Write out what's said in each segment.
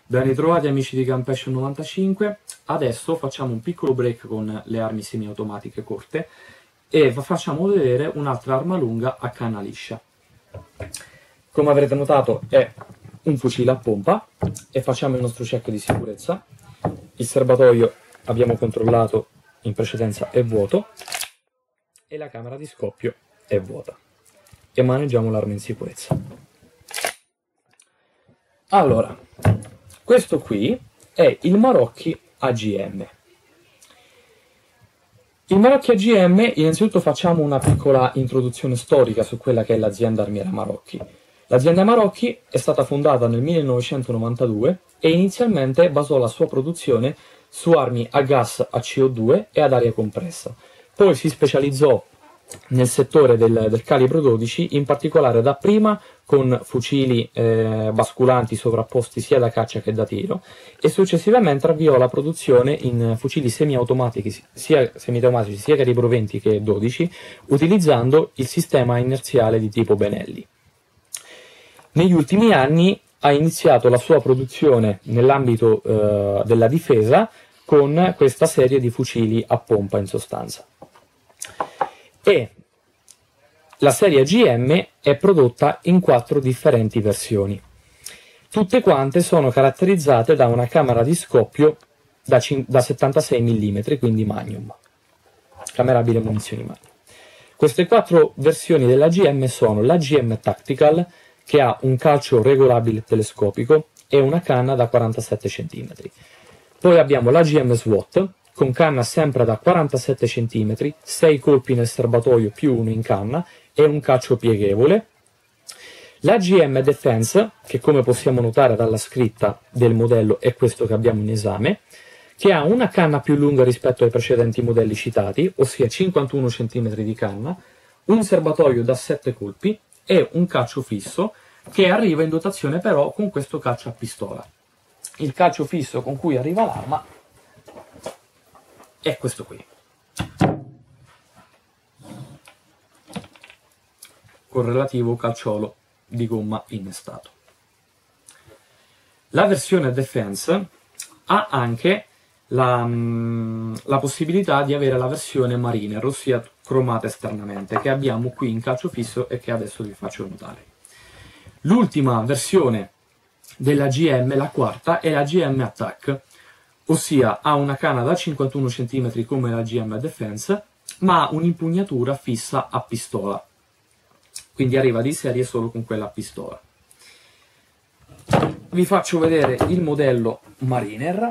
Ben ritrovati amici di Gunpassion 95, adesso facciamo un piccolo break con le armi semiautomatiche corte e facciamo vedere un'altra arma lunga a canna liscia. Come avrete notato è un fucile a pompa e facciamo il nostro check di sicurezza. Il serbatoio abbiamo controllato in precedenza è vuoto e la camera di scoppio è vuota e maneggiamo l'arma in sicurezza. Allora, questo qui è il Marocchi AGM. Il Marocchi AGM, innanzitutto facciamo una piccola introduzione storica su quella che è l'azienda armiera Marocchi. L'azienda Marocchi è stata fondata nel 1992 e inizialmente basò la sua produzione su armi a gas a CO2 e ad aria compressa. Poi si specializzò nel settore del calibro 12, in particolare dapprima con fucili basculanti sovrapposti sia da caccia che da tiro, e successivamente avviò la produzione in fucili semiautomatici sia calibro 20 che 12, utilizzando il sistema inerziale di tipo Benelli. Negli ultimi anni ha iniziato la sua produzione nell'ambito della difesa con questa serie di fucili a pompa in sostanza. E la serie AGM è prodotta in 4 differenti versioni. Tutte quante sono caratterizzate da una camera di scoppio da 76 mm, quindi Magnum, camerabile munizioni Magnum. Queste 4 versioni dell'AGM sono l'AGM Tactical, che ha un calcio regolabile telescopico e una canna da 47 cm. Poi abbiamo l'AGM SWAT, con canna sempre da 47 cm, 6 colpi nel serbatoio più 1 in canna e un calcio pieghevole. L'AGM Defense, che come possiamo notare dalla scritta del modello è questo che abbiamo in esame, che ha una canna più lunga rispetto ai precedenti modelli citati, ossia 51 cm di canna, un serbatoio da 7 colpi e un calcio fisso che arriva in dotazione però con questo calcio a pistola. Il calcio fisso con cui arriva l'arma è questo qui, con relativo calciolo di gomma innestato. La versione Defense ha anche la possibilità di avere la versione Mariner, ossia cromata esternamente, che abbiamo qui in calcio fisso e che adesso vi faccio notare. L'ultima versione della GM, la quarta, è la GM Attack, ossia ha una canna da 51 cm come la GM Defense, ma ha un'impugnatura fissa a pistola, quindi arriva di serie solo con quella a pistola. Vi faccio vedere il modello Mariner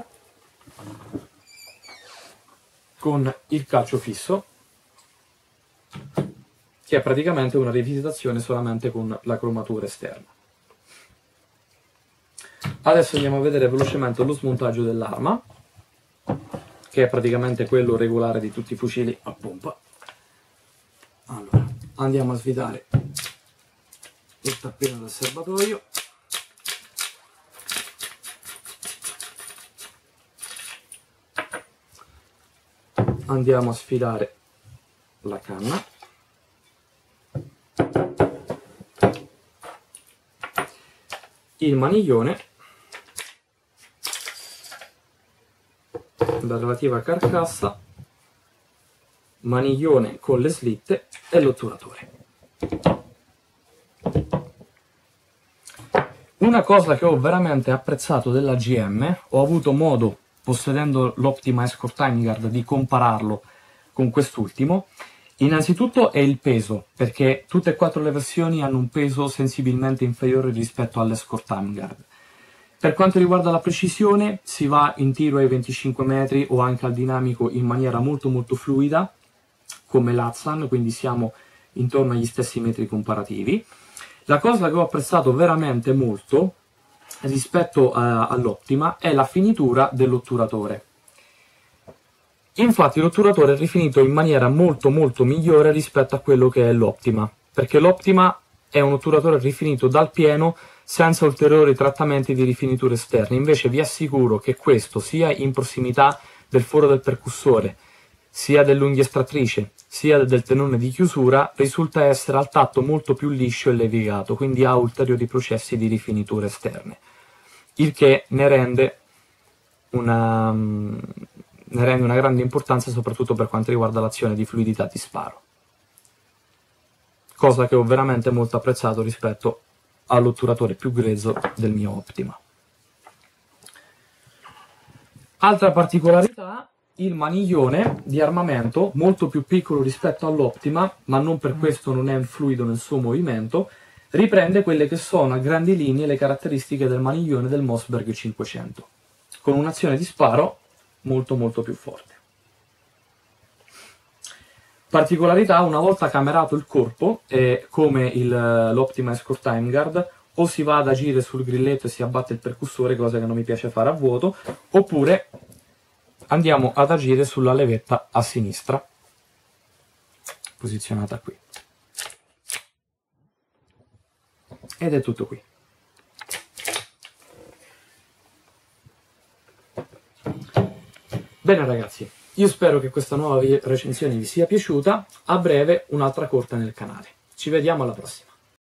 con il calcio fisso, che è praticamente una rivisitazione solamente con la cromatura esterna. Adesso andiamo a vedere velocemente lo smontaggio dell'arma, che è praticamente quello regolare di tutti i fucili a pompa. Allora, andiamo a svitare il tappino del serbatoio. Andiamo a sfilare la canna. Il maniglione, la relativa carcassa, maniglione con le slitte e l'otturatore. Una cosa che ho veramente apprezzato della GM, ho avuto modo, possedendo l'Optima Escort Time Guard, di compararlo con quest'ultimo. Innanzitutto è il peso, perché tutte e 4 le versioni hanno un peso sensibilmente inferiore rispetto all'Escort Time Guard. Per quanto riguarda la precisione, si va in tiro ai 25 metri o anche al dinamico in maniera molto fluida, come l'Azlan, quindi siamo intorno agli stessi metri comparativi. La cosa che ho apprezzato veramente molto rispetto all'Optima è la finitura dell'otturatore. Infatti l'otturatore è rifinito in maniera molto migliore rispetto a quello che è l'Optima, perché l'Optima è un otturatore rifinito dal pieno senza ulteriori trattamenti di rifiniture esterne. Invece vi assicuro che questo, sia in prossimità del foro del percussore, sia dell'unghia estrattrice, sia del tenone di chiusura, risulta essere al tatto molto più liscio e levigato, quindi ha ulteriori processi di rifiniture esterne. il che ne rende una grande importanza soprattutto per quanto riguarda l'azione di fluidità di sparo, cosa che ho veramente molto apprezzato rispetto all'otturatore più grezzo del mio Optima. Altra particolarità, il maniglione di armamento, molto più piccolo rispetto all'Optima, ma non per questo non è fluido nel suo movimento, riprende quelle che sono a grandi linee le caratteristiche del maniglione del Mossberg 500, con un'azione di sparo molto più forte. Particolarità, una volta camerato il corpo, come l'Optima Escort Time Guard, o si va ad agire sul grilletto e si abbatte il percussore, cosa che non mi piace fare a vuoto, oppure andiamo ad agire sulla levetta a sinistra, posizionata qui. Ed è tutto qui. Bene ragazzi, io spero che questa nuova recensione vi sia piaciuta. A breve un'altra corte nel canale. Ci vediamo alla prossima.